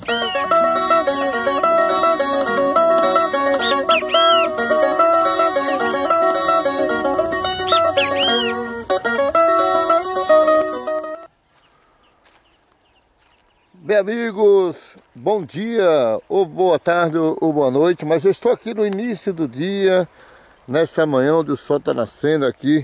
Bem, amigos, bom dia, ou boa tarde, ou boa noite, mas eu estou aqui no início do dia, nessa manhã onde o sol está nascendo aqui,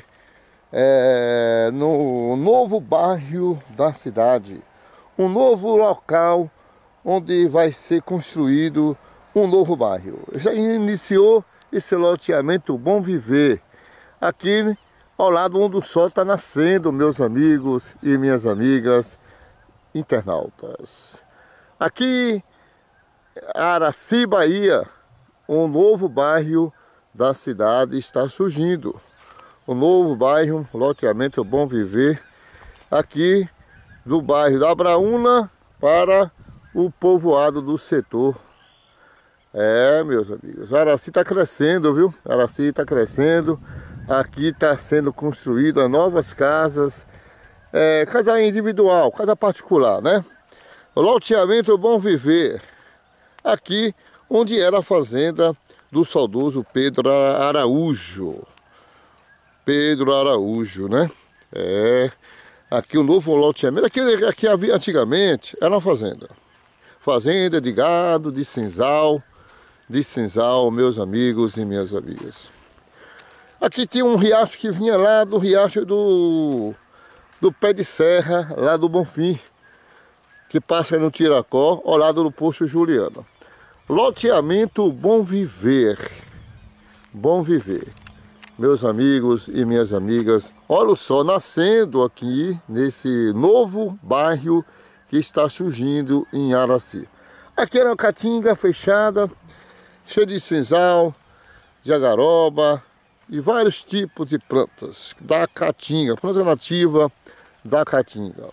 no novo bairro da cidade, um novo local onde vai ser construído um novo bairro. Já iniciou esse loteamento Bom Viver, aqui ao lado onde o sol está nascendo, meus amigos e minhas amigas internautas. Aqui, Araci, Bahia, um novo bairro da cidade está surgindo. Um novo bairro, loteamento Bom Viver, aqui do bairro da Abraúna para o povoado do setor. Meus amigos, Araci está crescendo, viu? Araci está crescendo. Aqui está sendo construídas novas casas, casa individual, casa particular, né? Loteamento Bom Viver, aqui onde era a fazenda do saudoso Pedro Araújo. Pedro Araújo, né? Aqui o novo loteamento, aqui antigamente era uma fazenda. Fazenda de gado, de senzal, meus amigos e minhas amigas. Aqui tinha um riacho que vinha lá do riacho do Pé de Serra, lá do Bonfim, que passa no Tiracó, ao lado do Poço Juliano. Loteamento Bom Viver. Bom Viver. Meus amigos e minhas amigas, olha o sol nascendo aqui nesse novo bairro que está surgindo em Araci. Aqui era uma caatinga fechada, cheia de senzal, de agaroba e vários tipos de plantas da caatinga, planta nativa da caatinga.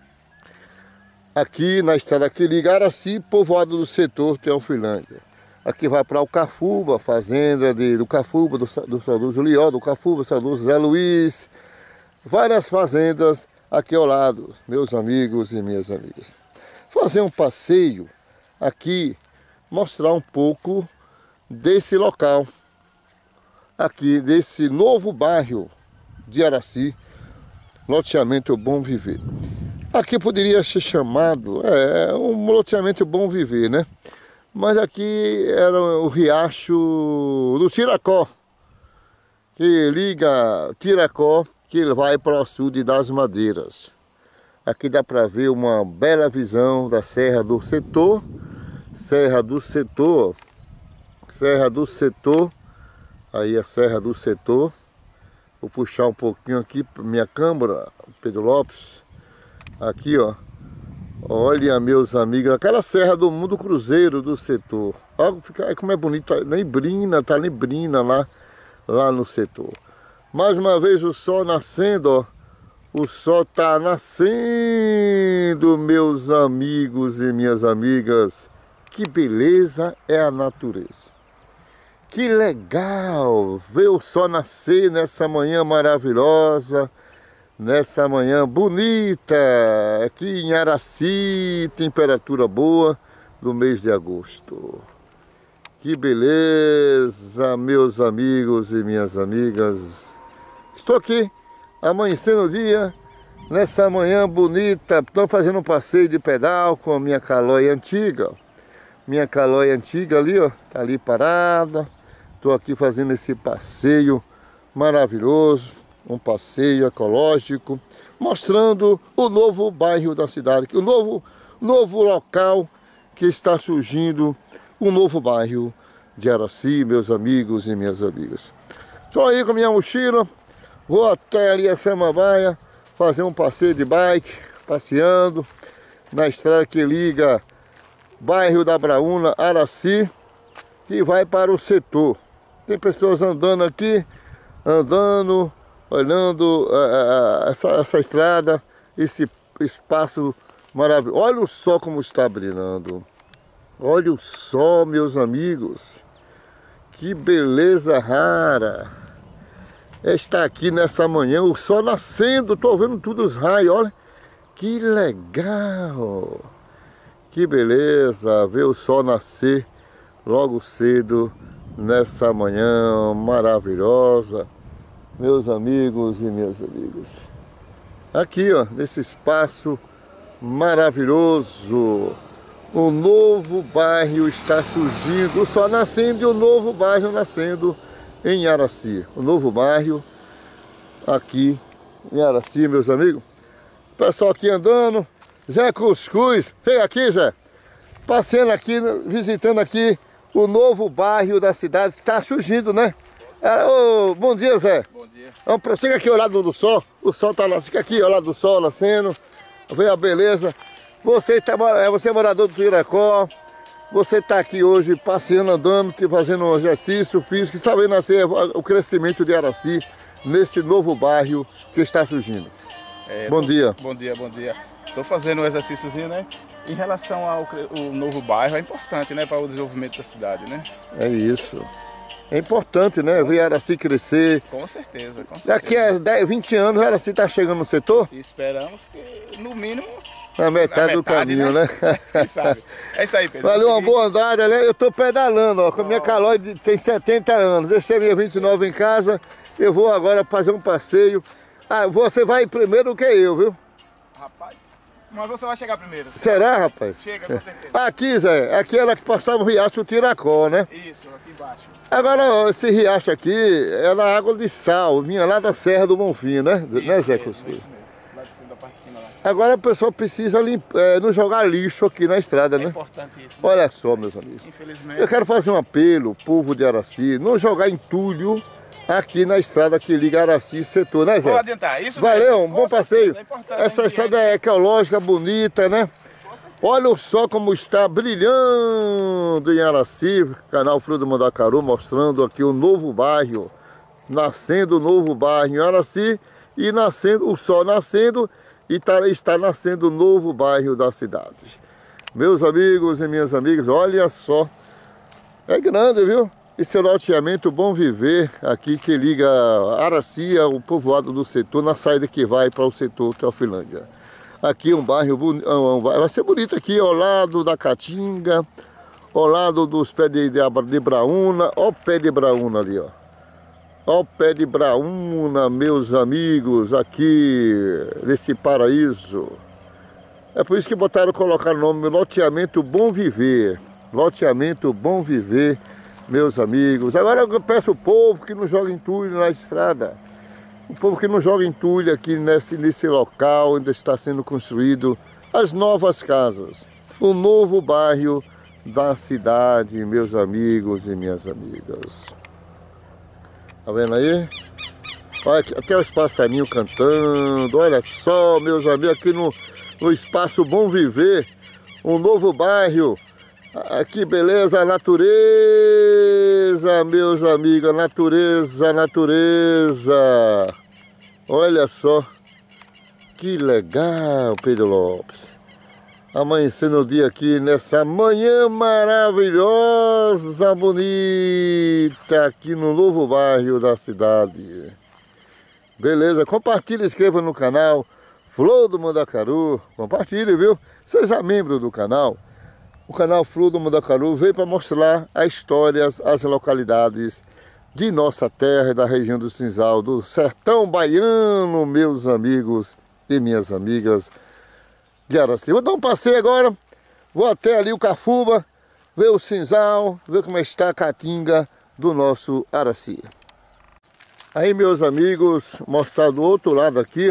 Aqui na estrada que liga Araci, povoado do setor Teofilândia. Aqui vai para o Cafuba, fazenda do Cafuba, do saudoso Lió, do Cafuba, do saudoso Zé Luiz. Várias fazendas aqui ao lado, meus amigos e minhas amigas. Fazer um passeio aqui, mostrar um pouco desse local. Aqui, desse novo bairro de Araci, loteamento Bom Viver. Aqui poderia ser chamado, um loteamento Bom Viver, né? Mas aqui era o riacho do Tiracó, que liga Tiracó, que ele vai para o açude das Madeiras. Aqui dá para ver uma bela visão da Serra do Setor, aí a Serra do Setor. Vou puxar um pouquinho aqui para minha câmera, Pedro Lopes. Aqui, ó. Olha, meus amigos, aquela Serra do Mundo Cruzeiro do Setor. Olha como é bonito, tá neblina lá no setor. Mais uma vez o sol nascendo, ó. O sol tá nascendo, meus amigos e minhas amigas. Que beleza é a natureza. Que legal ver o sol nascer nessa manhã maravilhosa, nessa manhã bonita, aqui em Araci, temperatura boa do mês de agosto. Que beleza, meus amigos e minhas amigas. Estou aqui, amanhecendo o dia, nessa manhã bonita. Estou fazendo um passeio de pedal com a minha Caloi antiga. Minha Caloi antiga ali, ó, tá ali parada. Estou aqui fazendo esse passeio maravilhoso, um passeio ecológico, mostrando o novo bairro da cidade, o novo local que está surgindo, um novo bairro de Araci, meus amigos e minhas amigas. Estou aí com a minha mochila, vou até ali a Samambaia, fazer um passeio de bike, passeando na estrada que liga bairro da Abraúna, Araci, que vai para o setor. Tem pessoas andando aqui, olhando essa estrada, esse espaço maravilhoso. Olha o sol como está brilhando. Olha o sol, meus amigos. Que beleza rara. Está aqui nessa manhã, o sol nascendo, estou vendo tudo os raios, olha. Que legal. Que beleza ver o sol nascer logo cedo nessa manhã maravilhosa, meus amigos e minhas amigas. Aqui, ó, nesse espaço maravilhoso, um novo bairro está surgindo, o sol nascendo e um novo bairro nascendo em Araci. Um novo bairro aqui em Araci, meus amigos. O pessoal aqui andando, Zé Cuscuz, vem aqui, Zé, passeando aqui, visitando aqui o novo bairro da cidade que está surgindo, né? Bom dia, Zé. Bom dia. Fica aqui ao lado do sol, o sol está nascendo, fica aqui ao lado do sol nascendo, vê a beleza. Você é morador do Tuiracó, você está aqui hoje passeando, andando, fazendo um exercício físico, está vendo nascer o crescimento de Araci nesse novo bairro que está surgindo. Bom dia. Bom dia, bom dia. Estou fazendo um exercíciozinho, né? Em relação ao novo bairro, é importante, né? Para o desenvolvimento da cidade, né? É isso. É importante, né? Ver Araci crescer. Com certeza, com certeza. Daqui a 10, 20 anos, Araci está chegando no setor? E esperamos que, no mínimo, na metade do caminho, né? Quem sabe? É isso aí, Pedro. Valeu, uma boa andada, né? Eu tô pedalando, ó. Com a minha Calói tem 70 anos. Deixei minha 29 em casa. Eu vou agora fazer um passeio. Ah, você vai primeiro do que eu, viu? Rapaz, mas você vai chegar primeiro. Será, rapaz? Chega, com certeza. Aqui, Zé, aqui era que passava o riacho Tiracó, né? Isso, aqui embaixo. Agora, ó, esse riacho aqui era água de sal, vinha lá da Serra do Bonfim, né? Isso, né, Zé Cuscuz? Isso mesmo, lá de cima, da parte de cima lá. Agora a pessoa precisa não jogar lixo aqui na estrada, né? É importante isso. Né? Olha só, meus amigos. Infelizmente. Eu quero fazer um apelo, povo de Araci, não jogar entulho aqui na estrada que liga Araci e setor, né, Zé? Vou adiantar, isso valeu, mesmo. Um bom passeio. É essa estrada é ecológica, bonita, né? Olha só como está brilhando em Araci, canal Fruto do Mandacaru, mostrando aqui o novo bairro, nascendo o novo bairro em Araci e nascendo, o sol nascendo e está nascendo o novo bairro da cidade. Meus amigos e minhas amigas, olha só, é grande, viu? Esse é o loteamento Bom Viver, aqui que liga Araci ao povoado do setor, na saída que vai para o setor Teofilândia. Aqui um bairro vai ser bonito aqui, ao lado da Caatinga, ao lado dos pés de Braúna. Olha o pé de Braúna ali, ó. Olha o pé de Braúna, meus amigos, aqui nesse paraíso. É por isso que colocaram o nome Loteamento Bom Viver. Loteamento Bom Viver, meus amigos. Agora eu peço ao povo que não jogue entulho na estrada. O povo que não joga entulho aqui nesse local onde está sendo construído as novas casas. O novo bairro da cidade, meus amigos e minhas amigas. Tá vendo aí? Olha, até os passarinhos cantando. Olha só, meus amigos, aqui no espaço Bom Viver. Um novo bairro. Que beleza, a natureza, meus amigos, a natureza, Olha só, que legal, Pedro Lopes. Amanhecendo o dia aqui, nessa manhã maravilhosa, bonita, aqui no novo bairro da cidade. Beleza, compartilhe, inscreva no canal Flor do Mandacaru, compartilhe, viu? Seja membro do canal. O canal Flor do Mandacaru veio para mostrar as histórias, as localidades de nossa terra, da região do Cinzal, do sertão baiano, meus amigos e minhas amigas de Araci. Vou dar um passeio agora, vou até ali o Cafuba, ver o Cinzal, ver como está a Caatinga do nosso Araci. Aí, meus amigos, mostrar do outro lado aqui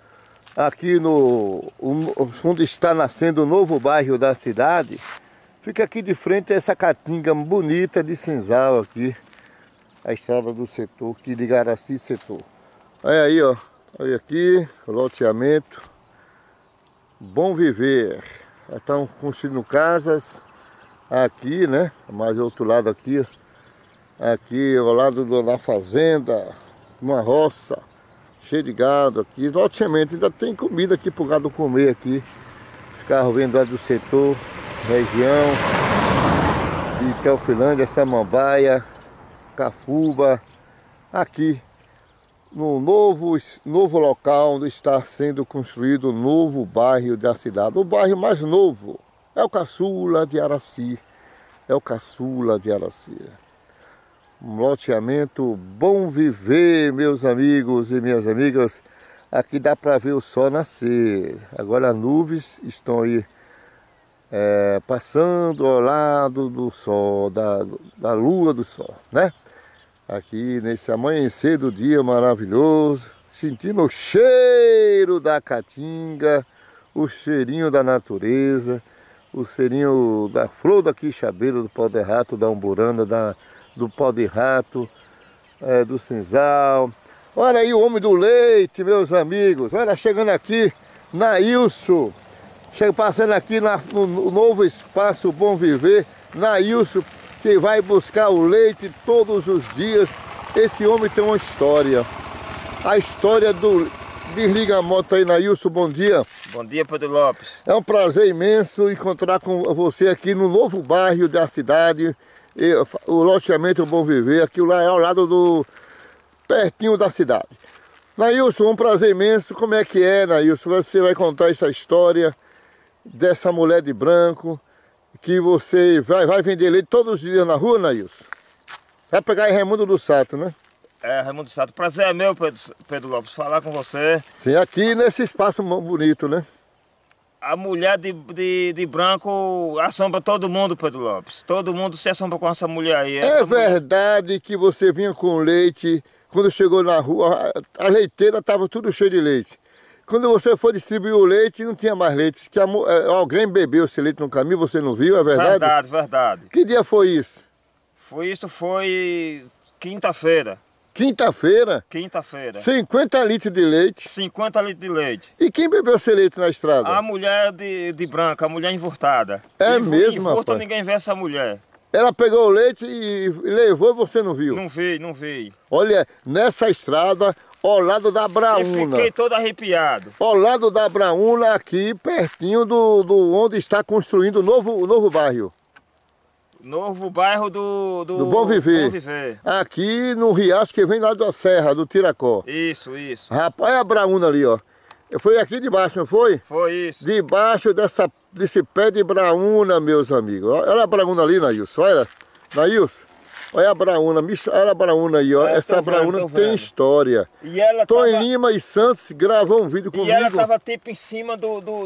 onde está nascendo o novo bairro da cidade. Fica aqui de frente a essa Caatinga bonita de Cinzal aqui. A estrada do setor, que liga Araci e setor. Olha aí, ó. Olha aqui, o loteamento Bom Viver. Já estão construindo casas aqui, né? Mais outro lado aqui. Aqui ao lado da fazenda, uma roça, cheio de gado aqui. Loteamento, ainda tem comida aqui pro gado comer aqui. Os carros vêm do setor, região de Teofilândia, Samambaia, Cafuba, aqui no novo local onde está sendo construído o novo bairro da cidade, o bairro mais novo É o caçula de Araci. É o caçula de Araci. Um loteamento Bom Viver, meus amigos e minhas amigas. Aqui dá para ver o sol nascer. Agora as nuvens estão aí passando ao lado do sol, da lua do sol, né? Aqui nesse amanhecer do dia maravilhoso, sentindo o cheiro da caatinga, o cheirinho da natureza, o cheirinho da flor da quixabeira, do pau de rato, da umburana, do pau de rato, do senzal. Olha aí o homem do leite, meus amigos. Olha, chegando aqui, Nailson. Passando aqui no novo espaço Bom Viver. Nailson, que vai buscar o leite todos os dias. Esse homem tem uma história. A história do... Desliga a moto aí, Nailson, bom dia. Bom dia, Pedro Lopes. É um prazer imenso encontrar com você aqui no novo bairro da cidade. O loteamento Bom Viver, aqui lá é ao lado pertinho da cidade. Nailson, um prazer imenso. Como é que é, Nailson? Você vai contar essa história dessa mulher de branco que você vai vender leite todos os dias na rua, Nailson? Vai pegar em Raimundo do Sato, né? Raimundo do Sato. Prazer é meu, Pedro Lopes, falar com você. Sim, aqui nesse espaço bonito, né? A mulher de branco assombra todo mundo, Pedro Lopes. Todo mundo se assombra com essa mulher aí. É verdade que você vinha com leite, quando chegou na rua, a leiteira estava tudo cheio de leite. Quando você foi distribuir o leite, não tinha mais leite. Que alguém bebeu esse leite no caminho, você não viu, é verdade? Verdade, verdade. Que dia foi isso? Foi quinta-feira. Quinta-feira? Quinta-feira. 50 litros de leite. 50 litros de leite. E quem bebeu esse leite na estrada? A mulher de branco, a mulher envurtada. É mesmo, Envurta, rapaz? ninguém vê essa mulher. Ela pegou o leite e levou e você não viu? Não vi. Olha, nessa estrada, ao lado da Braúna. E fiquei todo arrepiado. Ao lado da Braúna, aqui pertinho do onde está construindo o novo bairro. Novo bairro do Bom Viver. Bom Viver. Aqui no riacho que vem lá da Serra, do Tiracó. Isso. Rapaz, olha a Braúna ali, ó. Foi aqui de baixo, não foi? Foi isso. Debaixo desse pé de Braúna, meus amigos. Olha a Braúna ali, Nailson. Olha, Nailson. Olha a Braúna. Olha a Braúna aí, ó. Essa Braúna tem história. E ela Tom tava... Lima e Santos gravou um vídeo comigo. E ela tava tipo em cima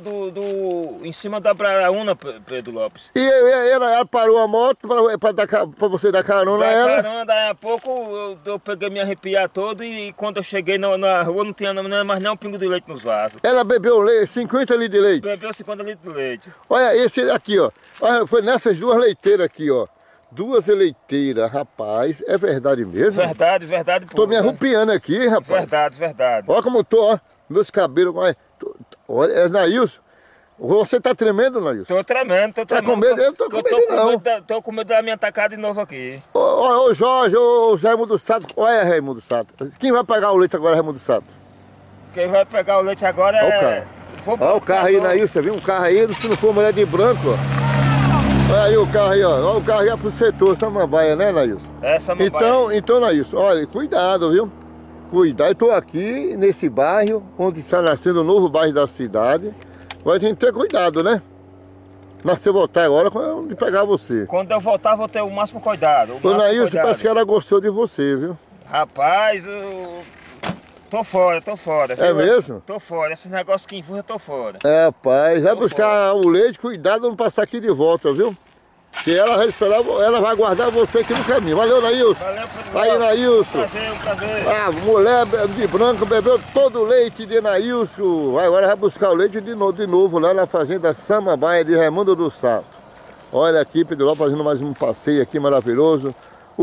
em cima da Braúna, Pedro Lopes. E ela parou a moto pra você dar carona a ela. Carona, daí a pouco eu peguei me arrepiar todo e quando eu cheguei na rua não tinha mais nem um pingo de leite nos vasos. Ela bebeu leite, 50 litros de leite. Bebeu 50 litros de leite. Olha esse aqui, ó. Olha, foi nessas duas leiteiras aqui, ó. Duas leiteiras, rapaz. É verdade mesmo? Verdade. Tô me arrupiando aqui, rapaz. Verdade. Olha como tô, ó. Meus cabelos. Olha, Nailson. Você tá tremendo, Nailson? Tô tremendo. Tá com medo? Eu não tô com medo, não. Tô com medo da minha atacada de novo aqui. Ô Jorge, ô Raimundo Sato. Olha, Raimundo Sato. Quem vai pegar o leite agora, Raimundo Sato? Quem vai pegar o leite agora é... Olha o carro aí, Nailson. Você viu um carro aí? Se não for mulher de branco, ó. Olha aí o carro aí, ó. Olha o carro aí pro setor Samambaia, né, Nailson? É, Samambaia. Então, Nailson, olha, cuidado, viu? Cuidado. Eu tô aqui nesse bairro, onde está nascendo o novo bairro da cidade. Mas a gente tem que ter cuidado, né? Mas se eu voltar agora, de pegar você. Quando eu voltar, vou ter o máximo cuidado. Ô, Nailson, parece que ela gostou de você, viu? Rapaz, eu... Tô fora. Viu? É mesmo? Tô fora. Esse negócio que envolve, eu tô fora. É, rapaz. Vai buscar o leite, cuidado não passar aqui de volta, viu? Que ela vai esperar, ela vai guardar você aqui no caminho. Valeu, Nailson. Valeu, Pedro. Aí, Nailson. Um prazer. A mulher de branco bebeu todo o leite de Nailson. Agora vai buscar o leite de novo lá na fazenda Samambaia de Raimundo do Sato. Olha aqui, Pedro Lopes, fazendo mais um passeio aqui maravilhoso.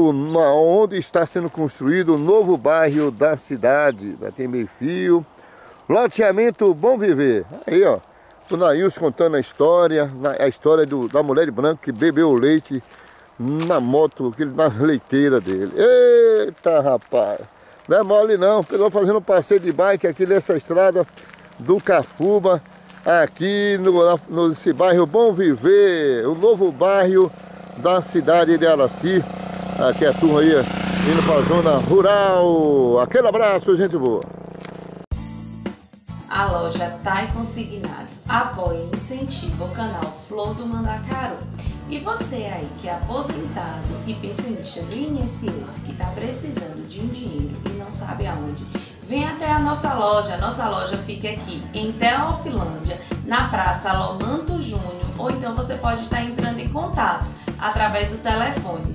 Onde está sendo construído o novo bairro da cidade. Vai ter meio fio. Loteamento Bom Viver. Aí, ó. O Nailson contando a história da mulher de branco que bebeu o leite na moto, na leiteira dele. Eita, rapaz. Não é mole não. Pegou fazendo um passeio de bike aqui nessa estrada do Cafuba. Aqui nesse bairro Bom Viver. O novo bairro da cidade de Araci. Aqui é a turma aí, indo para a zona rural. Aquele abraço, gente boa. a loja Thai Consignados apoia e incentiva o canal Flor do Mandacaru. E você aí que é aposentado e pensionista do INSS que está precisando de um dinheiro e não sabe aonde, vem até a nossa loja. A nossa loja fica aqui em Teofilândia, na Praça Alomanto Júnior, ou então você pode estar entrando em contato através do telefone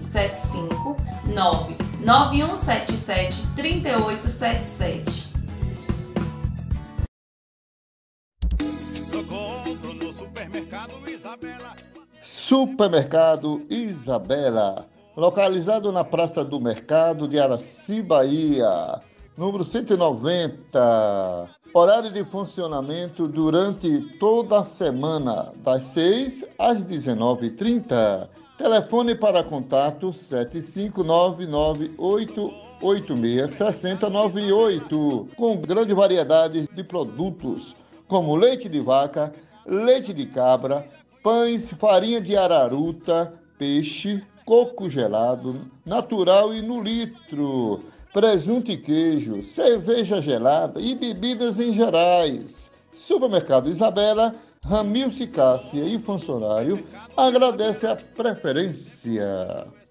759-9177-3877. Compro no Supermercado Isabela. Supermercado Isabela, localizado na Praça do Mercado de Araci, Bahia, número 190. Horário de funcionamento durante toda a semana, das 6 às 19h30. Telefone para contato 75998866098, com grande variedade de produtos, como leite de vaca, leite de cabra, pães, farinha de araruta, peixe, coco gelado, natural e no litro, presunto e queijo, cerveja gelada e bebidas em gerais. Supermercado Isabela, Ramilce Cássia e funcionário agradece a preferência.